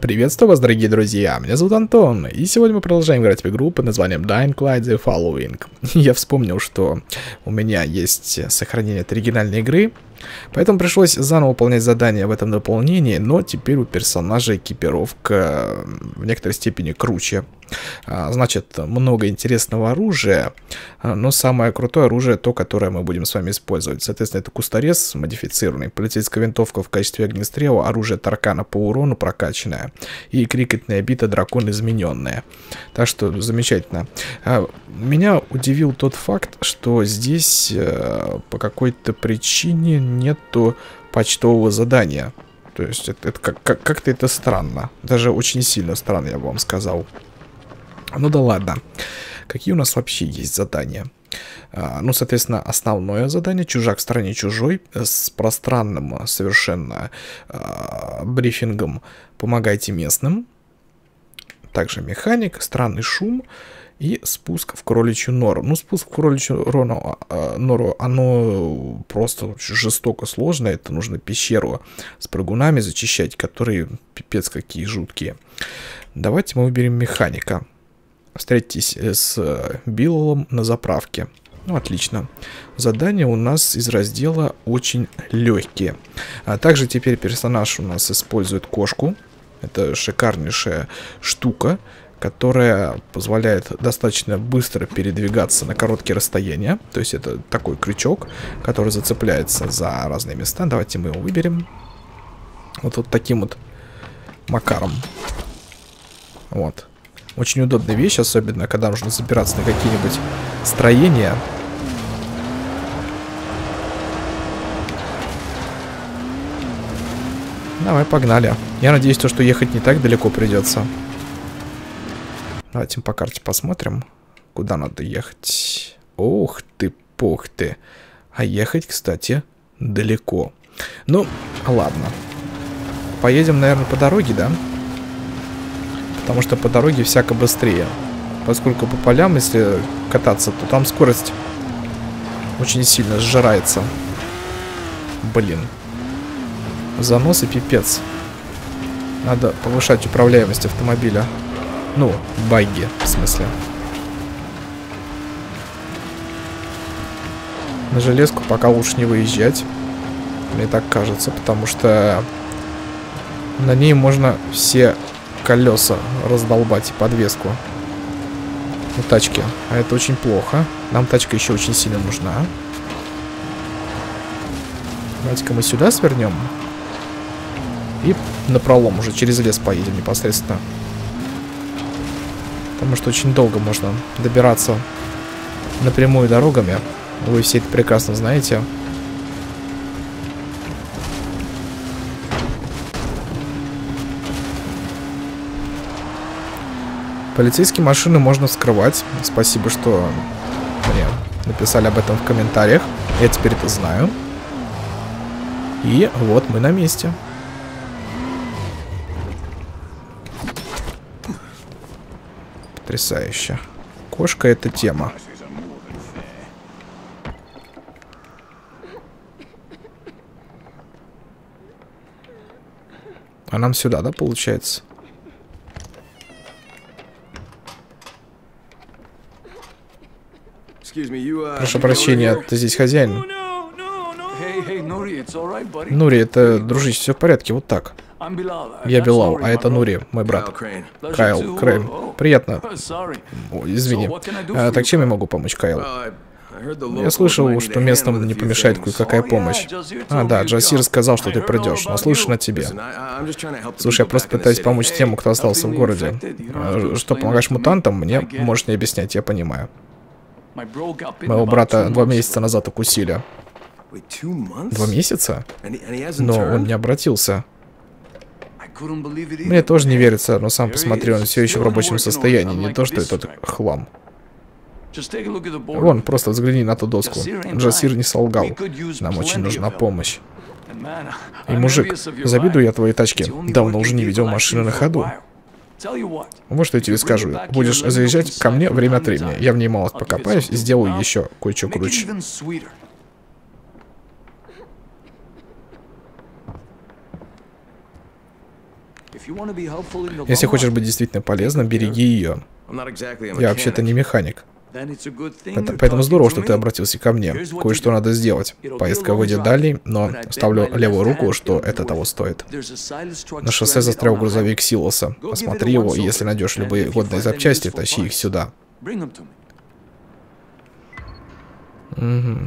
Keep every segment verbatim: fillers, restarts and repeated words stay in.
Приветствую вас, дорогие друзья, меня зовут Антон, и сегодня мы продолжаем играть в игру под названием Dying Light The Following. Я вспомнил, что у меня есть сохранение от оригинальной игры, поэтому пришлось заново выполнять задания в этом дополнении, но теперь у персонажа экипировка в некоторой степени круче. Значит, много интересного оружия, но самое крутое оружие то, которое мы будем с вами использовать. Соответственно, это кусторез модифицированный, полицейская винтовка в качестве огнестрела, оружие Таркана по урону прокачанное и крикетная бита дракон измененная. Так что замечательно. Меня удивил тот факт, что здесь по какой-то причине нету почтового задания. То есть это, это как, как, как-то это странно. Даже очень сильно странно, я бы вам сказал. Ну да ладно. Какие у нас вообще есть задания? А, ну, соответственно, основное задание — чужак в стране чужой, с пространным совершенно а, брифингом «Помогайте местным». Также механик, странный шум и спуск в кроличью нору. Ну, спуск в кроличью нору, нору оно просто жестоко сложно. Это нужно пещеру с прыгунами зачищать, которые пипец какие жуткие. Давайте мы выберем механика. Встретитесь с Биллом на заправке. Ну, отлично. Задания у нас из раздела очень легкие. А также теперь персонаж у нас использует кошку. Это шикарнейшая штука, которая позволяет достаточно быстро передвигаться на короткие расстояния. То есть это такой крючок, который зацепляется за разные места. Давайте мы его выберем. Вот, вот таким вот макаром. Вот. Очень удобная вещь, особенно когда нужно забираться на какие-нибудь строения. Давай, погнали. Я надеюсь, то, что ехать не так далеко придется. Давайте по карте посмотрим, куда надо ехать. Ух ты, пух ты. А ехать, кстати, далеко. Ну, ладно. Поедем, наверное, по дороге, да? Потому что по дороге всяко быстрее. Поскольку по полям, если кататься, то там скорость очень сильно сжирается. Блин. Занос и пипец. Надо повышать управляемость автомобиля. Ну, багги, в смысле. На железку пока лучше не выезжать. Мне так кажется, потому что на ней можно все колеса раздолбать и подвеску у тачки. А это очень плохо. Нам тачка еще очень сильно нужна. Давайте-ка мы сюда свернем. И напролом уже через лес поедем непосредственно. Потому что очень долго можно добираться напрямую дорогами. Вы все это прекрасно знаете. Полицейские машины можно вскрывать. Спасибо, что мне написали об этом в комментариях. Я теперь это знаю. И вот мы на месте. Потрясающе. Кошка — это тема. А нам сюда, да, получается? Прошу прощения, ты здесь хозяин? Нури, это, дружище, все в порядке, вот так. Я Билал, а это Нури, мой брат. Кайл, Крейн. Приятно. О, извини. А, так чем я могу помочь, Кайл? Я слышал, что местным не помешает кое-какая помощь. А, да, Джасир сказал, что ты придешь, но слышишь на тебе. Слушай, я просто пытаюсь помочь тем, кто остался в городе. А, что, помогаешь мутантам? Мне можешь не объяснять, я понимаю. Моего брата два месяца назад укусили. Два месяца? Но он не обратился. Мне тоже не верится, но сам посмотри, он все еще в рабочем состоянии, не то что этот хлам. Вон, просто взгляни на ту доску. Джасир не солгал. Нам очень нужна помощь. И, мужик, завидую я твоей тачке. Давно уже не видел машины на ходу. Вот что я тебе скажу. Будешь заезжать ко мне время от времени. Я в ней мало покопаюсь и сделаю еще кое-что круче. Если хочешь быть действительно полезным, береги ее. Я вообще-то не механик. Поэтому здорово, что ты обратился ко мне. Кое-что надо сделать. Поездка выйдет дальней, но ставлю левую руку, что это того стоит. На шоссе застрял грузовик Силоса. Осмотри его, и если найдешь любые годные запчасти, тащи их сюда. Угу.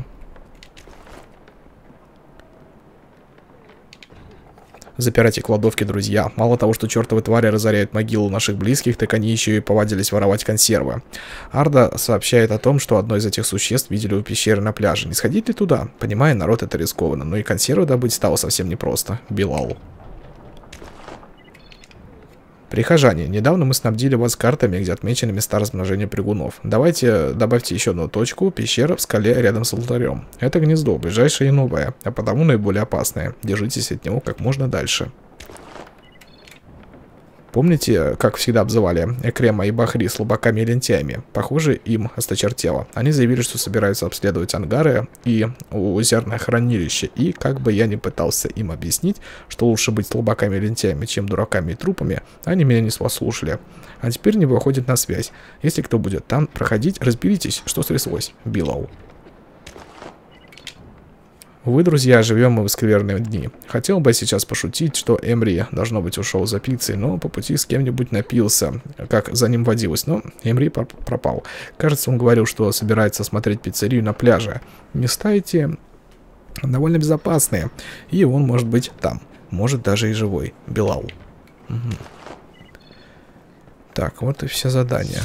Запирайте кладовки, друзья. Мало того, что чертовы твари разоряют могилу наших близких, так они еще и повадились воровать консервы. Арда сообщает о том, что одно из этих существ видели у пещеры на пляже. Не сходить ли туда? Понимаю, народ, это рискованно, но и консервы добыть стало совсем непросто. Билал. Прихожане, недавно мы снабдили вас картами, где отмечены места размножения прыгунов. Давайте добавьте еще одну точку, пещера в скале рядом с алтарем. Это гнездо, ближайшее и новое, а потому наиболее опасное. Держитесь от него как можно дальше. Помните, как всегда обзывали Экрема и Бахри слабаками и лентяями? Похоже, им осточертело. Они заявили, что собираются обследовать ангары и озерное хранилище. И как бы я ни пытался им объяснить, что лучше быть слабаками и лентяями, чем дураками и трупами, они меня не послушали. А теперь не выходит на связь. Если кто будет там проходить, разберитесь, что стряслось. Билау. Увы, друзья, живем мы в скверные дни. Хотел бы сейчас пошутить, что Эмри, должно быть, ушел за пиццей, но по пути с кем-нибудь напился, как за ним водилось, но Эмри пропал. Кажется, он говорил, что собирается смотреть пиццерию на пляже. Места эти довольно безопасные, и он может быть там, может даже и живой. Билал. Угу. Так, вот и все задания.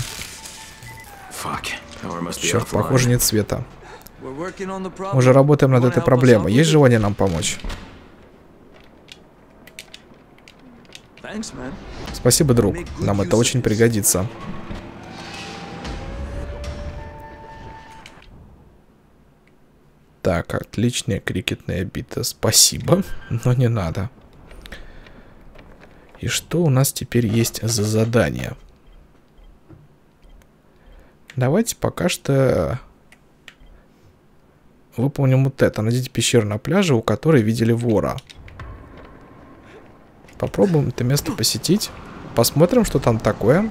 Черт, похоже, нет света. Уже работаем над этой проблемой. Есть желание нам помочь? Спасибо, друг. Нам это очень пригодится. Так, отличная крикетная бита. Спасибо, но не надо. И что у нас теперь есть за задание? Давайте пока что... выполним вот это. Найдите пещеру на пляже, у которой видели вора. Попробуем это место посетить. Посмотрим, что там такое.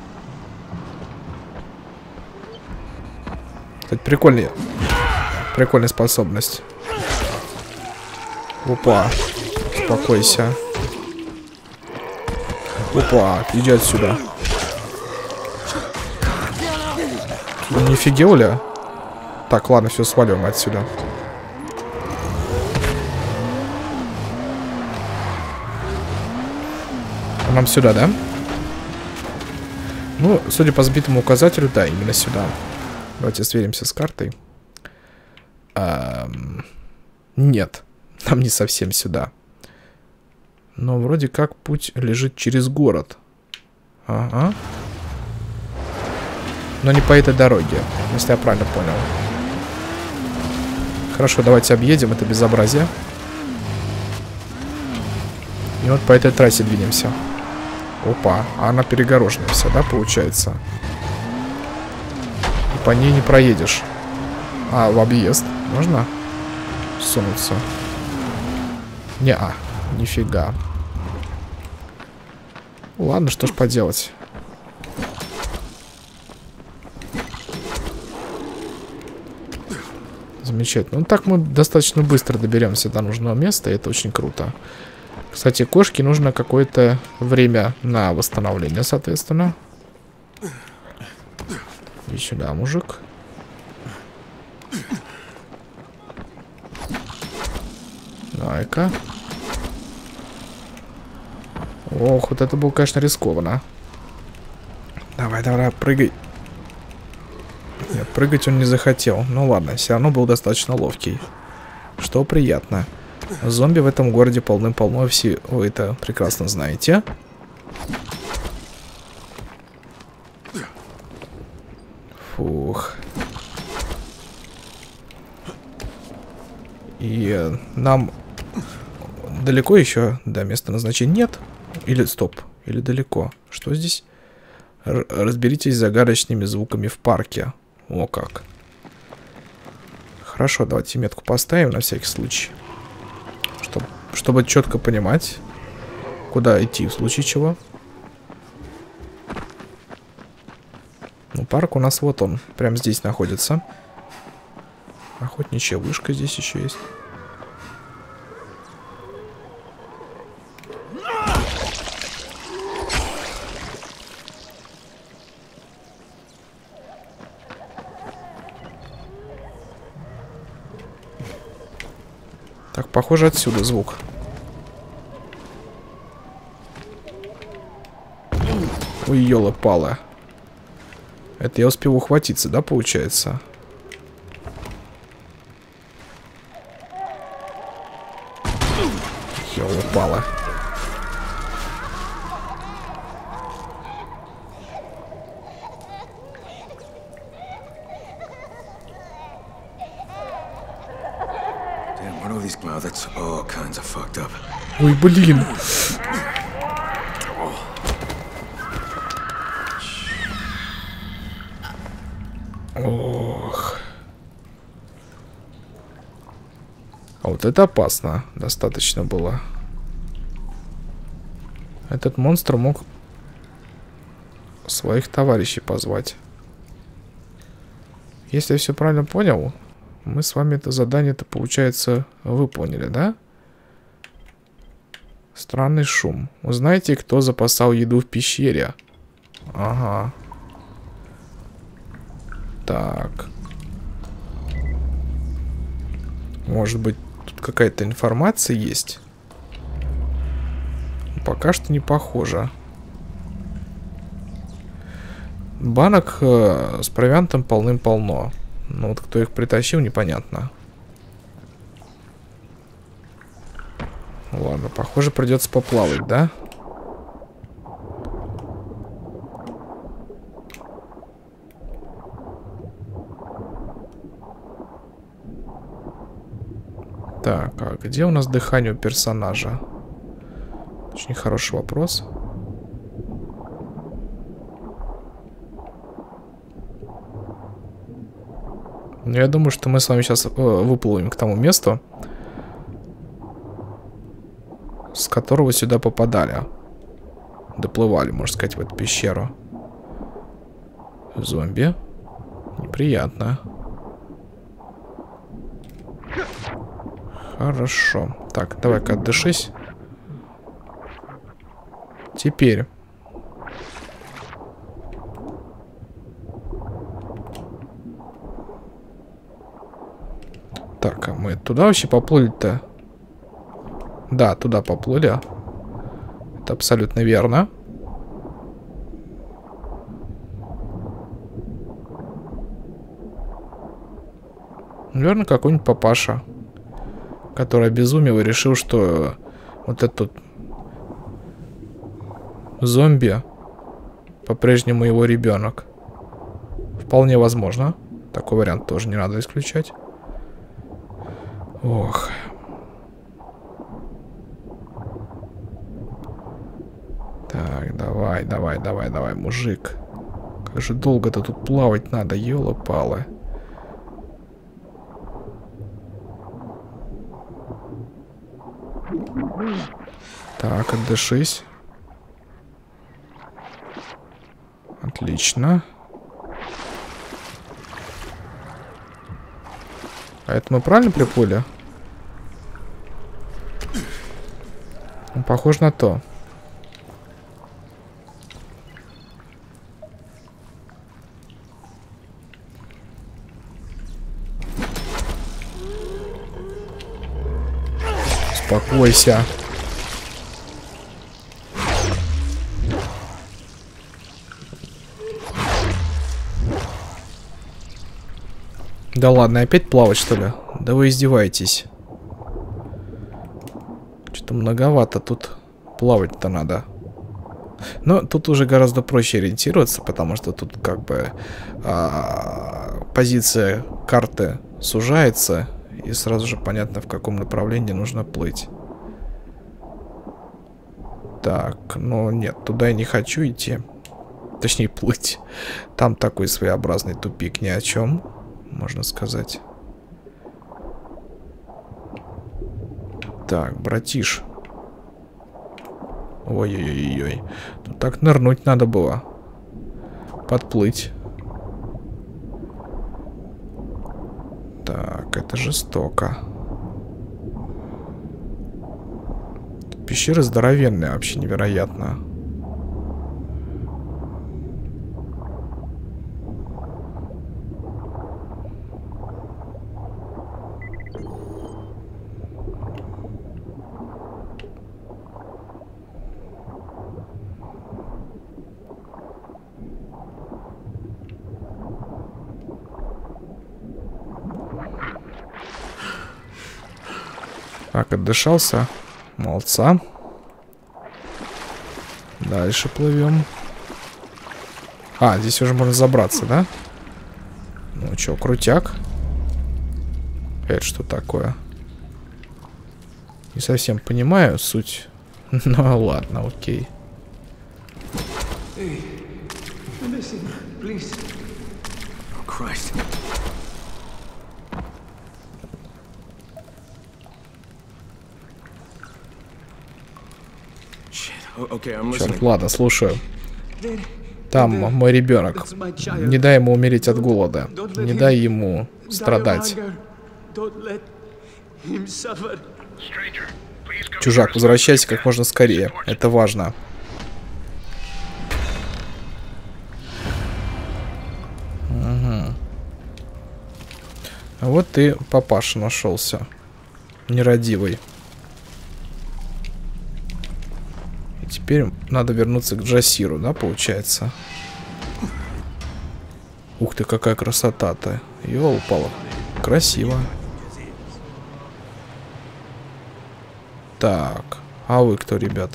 Кстати, прикольная, прикольная способность. Опа. Успокойся. Опа, иди отсюда. Не офигел ли? Так, ладно, все, сваливаем отсюда. Нам сюда, да? Ну, судя по сбитому указателю, да, именно сюда. Давайте сверимся с картой. Эм... Нет, нам не совсем сюда. Но вроде как путь лежит через город. Ага. Но не по этой дороге, если я правильно понял. Хорошо, давайте объедем это безобразие. И вот по этой трассе двинемся. Опа, а она перегорожена вся, да, получается? И по ней не проедешь. А, в объезд. Можно сунуться? Не-а, нифига. Ладно, что ж поделать. Замечательно. Ну так мы достаточно быстро доберемся до нужного места, и это очень круто. Кстати, кошке нужно какое-то время на восстановление, соответственно. И сюда, мужик. Давай-ка. Ох, вот это было, конечно, рискованно. Давай, давай, прыгай. Нет, прыгать он не захотел. Ну ладно, все равно был достаточно ловкий. Что приятно. Зомби в этом городе полным-полно, все вы это прекрасно знаете. Фух. И нам далеко еще до места назначения? Нет? Или стоп? Или далеко? Что здесь? Р- разберитесь с загадочными звуками в парке. О как. Хорошо, давайте метку поставим на всякий случай. Чтоб, чтобы четко понимать, куда идти в случае чего. Парк у нас вот он, прям здесь находится. Охотничья вышка здесь еще есть. Так, похоже, отсюда звук. Ой, ёлы-палы. Это я успел ухватиться, да, получается? Ёлы-палы. Ой, блин. Ох. А вот это опасно. Достаточно было. Этот монстр мог своих товарищей позвать. Если я все правильно понял, мы с вами это задание-то, получается, выполнили, да? Странный шум. Узнайте, кто запасал еду в пещере. Ага. Так. Может быть, тут какая-то информация есть? Пока что не похоже. Банок э, с провиантом полным-полно. Но вот кто их притащил, непонятно. Ладно, похоже, придется поплавать, да? Так, а где у нас дыхание у персонажа? Очень хороший вопрос. Я думаю, что мы с вами сейчас э, выплывем к тому месту, с которого сюда попадали. Доплывали, можно сказать, в эту пещеру. Зомби. Неприятно. Хорошо. Так, давай-ка отдышись. Теперь. Так, а мы туда вообще поплыли-то? Да, туда поплыли. Это абсолютно верно. Наверное, какой-нибудь папаша, который обезумел и решил, что вот этот зомби по-прежнему его ребенок. Вполне возможно. Такой вариант тоже не надо исключать. Ох. Так, давай, давай, давай, давай, мужик. Как же долго-то тут плавать надо, ёлы-палы. Так, отдышись. Отлично. А это мы правильно приплыли? Ну, похоже на то. Успокойся. Да ладно, опять плавать, что ли? Да вы издеваетесь. Что-то многовато тут плавать-то надо. Но тут уже гораздо проще ориентироваться, потому что тут как бы а, позиция карты сужается, и сразу же понятно, в каком направлении нужно плыть. Так, ну нет, туда я не хочу идти. Точнее, плыть. Там такой своеобразный тупик, ни о чем, можно сказать. Так, братиш. Ой-ой-ой-ой. Тут так нырнуть надо было. Подплыть. Это жестоко. Пещеры здоровенные, вообще невероятно. Так, отдышался. Молодца. Дальше плывем. А, здесь уже можно забраться, да? Ну чё, крутяк. Это что такое? Не совсем понимаю суть. Ну ладно, окей. Черт, ладно, слушаю. Там мой ребенок. Не дай ему умереть от голода. Не дай ему страдать. Чужак, возвращайся как можно скорее. Это важно. Угу. А вот и папаша нашелся. Нерадивый. Теперь надо вернуться к Джасиру, да, получается? Ух ты, какая красота-то. Ёлпала. Красиво. Так, а вы кто, ребят?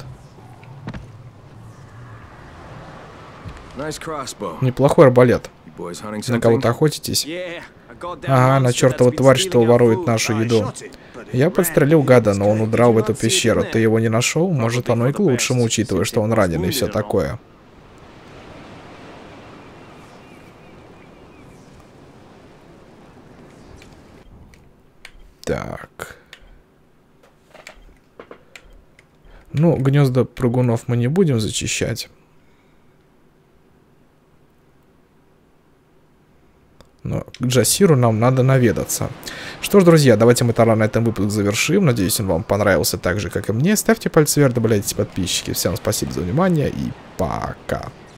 Неплохой арбалет. На кого-то охотитесь? Ага, на чертову тварь, что ворует нашу еду. Я подстрелил гада, но он удрал в эту пещеру. Ты его не нашел? Может, оно и к лучшему, учитывая, что он ранен и все такое. Так. Ну, гнезда прыгунов мы не будем зачищать. Но к Джасиру нам надо наведаться. Что ж, друзья, давайте мы тогда на этом выпуск завершим. Надеюсь, он вам понравился так же, как и мне. Ставьте пальцы вверх, добавляйтесь подписчики. Всем спасибо за внимание и пока.